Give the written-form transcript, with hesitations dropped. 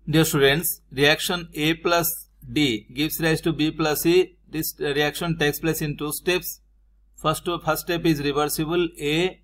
Dear students, reaction A plus D gives rise to B plus E. This reaction takes place in two steps. First step is reversible. A